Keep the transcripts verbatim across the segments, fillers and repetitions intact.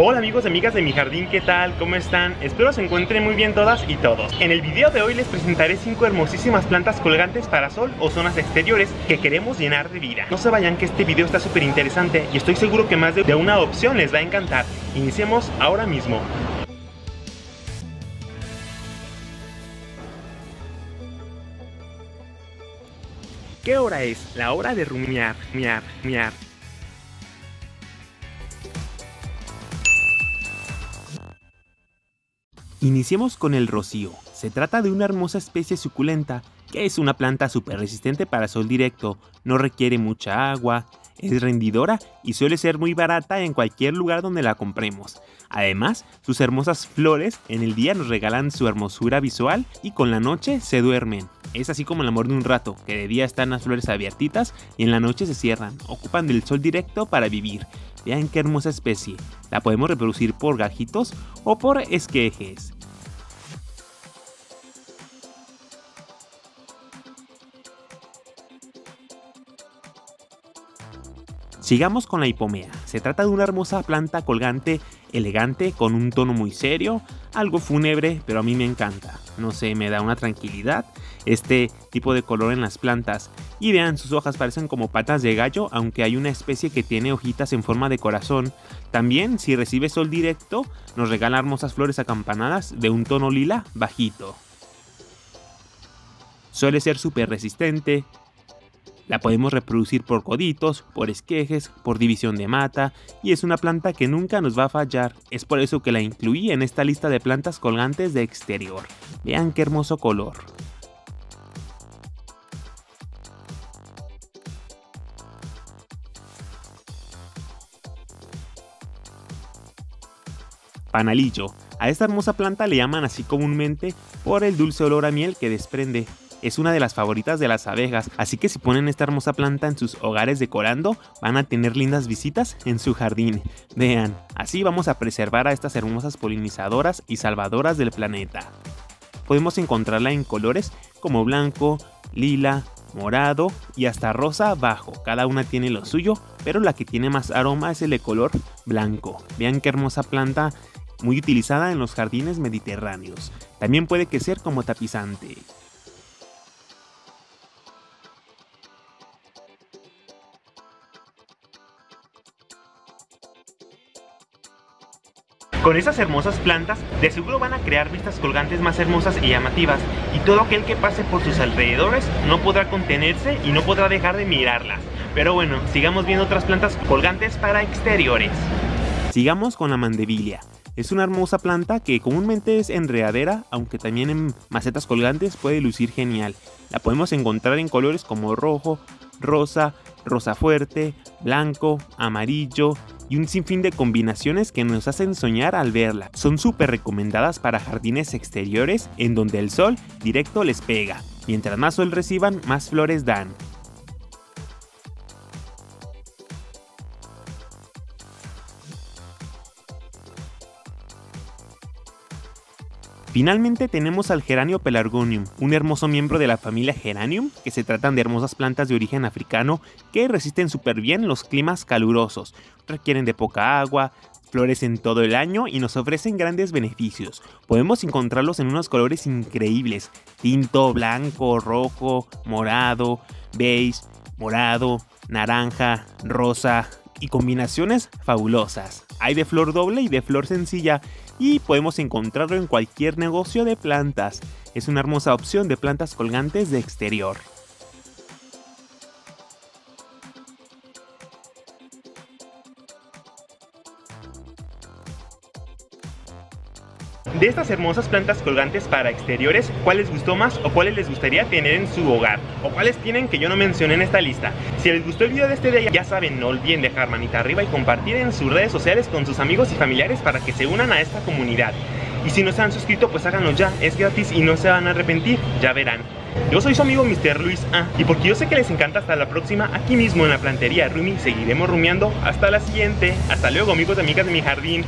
Hola amigos y amigas de mi jardín, ¿qué tal? ¿Cómo están? Espero se encuentren muy bien todas y todos. En el video de hoy les presentaré cinco hermosísimas plantas colgantes para sol o zonas exteriores que queremos llenar de vida. No se vayan, que este video está súper interesante y estoy seguro que más de una opción les va a encantar. Iniciemos ahora mismo. ¿Qué hora es? La hora de rumiar, miar, miar. Iniciemos con el rocío. Se trata de una hermosa especie suculenta que es una planta súper resistente para sol directo, no requiere mucha agua, es rendidora y suele ser muy barata en cualquier lugar donde la compremos. Además, sus hermosas flores en el día nos regalan su hermosura visual y con la noche se duermen. Es así como el amor de un rato, que de día están las flores abiertitas y en la noche se cierran, ocupan del sol directo para vivir. Vean qué hermosa especie, la podemos reproducir por gajitos o por esquejes. Sigamos con la hipomea. Se trata de una hermosa planta colgante, elegante, con un tono muy serio, algo fúnebre, pero a mí me encanta. No sé, me da una tranquilidad este tipo de color en las plantas. Y vean, sus hojas parecen como patas de gallo, aunque hay una especie que tiene hojitas en forma de corazón. También, si recibe sol directo, nos regala hermosas flores acampanadas de un tono lila bajito. Suele ser súper resistente. La podemos reproducir por coditos, por esquejes, por división de mata y es una planta que nunca nos va a fallar. Es por eso que la incluí en esta lista de plantas colgantes de exterior. Vean qué hermoso color. Panalillo. A esta hermosa planta le llaman así comúnmente por el dulce olor a miel que desprende. Es una de las favoritas de las abejas, así que si ponen esta hermosa planta en sus hogares decorando, van a tener lindas visitas en su jardín. Vean, así vamos a preservar a estas hermosas polinizadoras y salvadoras del planeta. Podemos encontrarla en colores como blanco, lila, morado y hasta rosa bajo. Cada una tiene lo suyo, pero la que tiene más aroma es el de color blanco. Vean qué hermosa planta, muy utilizada en los jardines mediterráneos. También puede crecer como tapizante. Con esas hermosas plantas, de seguro van a crear vistas colgantes más hermosas y llamativas, y todo aquel que pase por sus alrededores no podrá contenerse y no podrá dejar de mirarlas. Pero bueno, sigamos viendo otras plantas colgantes para exteriores. Sigamos con la mandevilia. Es una hermosa planta que comúnmente es enredadera, aunque también en macetas colgantes puede lucir genial. La podemos encontrar en colores como rojo, rosa, rosa fuerte, blanco, amarillo y un sinfín de combinaciones que nos hacen soñar al verla. Son súper recomendadas para jardines exteriores en donde el sol directo les pega. Mientras más sol reciban, más flores dan. Finalmente tenemos al geranio pelargonium, un hermoso miembro de la familia Geranium, que se tratan de hermosas plantas de origen africano que resisten súper bien los climas calurosos, requieren de poca agua, florecen todo el año y nos ofrecen grandes beneficios. Podemos encontrarlos en unos colores increíbles, tinto, blanco, rojo, morado, beige, morado, naranja, rosa y combinaciones fabulosas. Hay de flor doble y de flor sencilla y podemos encontrarlo en cualquier negocio de plantas. Es una hermosa opción de plantas colgantes de exterior. De estas hermosas plantas colgantes para exteriores, ¿cuál les gustó más o cuáles les gustaría tener en su hogar? ¿O cuáles tienen que yo no mencioné en esta lista? Si les gustó el video de este día, ya saben, no olviden dejar manita arriba y compartir en sus redes sociales con sus amigos y familiares para que se unan a esta comunidad. Y si no se han suscrito, pues háganlo ya, es gratis y no se van a arrepentir, ya verán. Yo soy su amigo mister Luis A, y porque yo sé que les encanta, hasta la próxima, aquí mismo en la plantería Rumi, seguiremos rumiando. Hasta la siguiente, hasta luego amigos y amigas de mi jardín.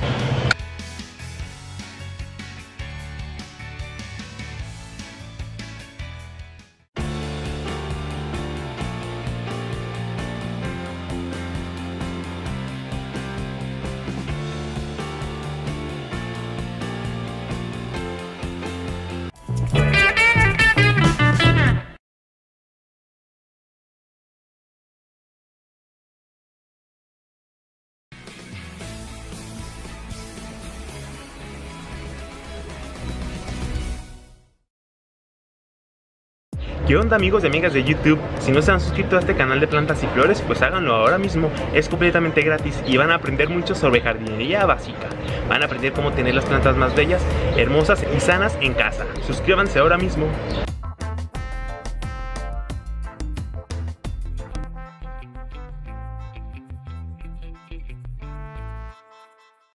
¿Qué onda, amigos y amigas de YouTube? Si no se han suscrito a este canal de plantas y flores, pues háganlo ahora mismo. Es completamente gratis y van a aprender mucho sobre jardinería básica. Van a aprender cómo tener las plantas más bellas, hermosas y sanas en casa. Suscríbanse ahora mismo.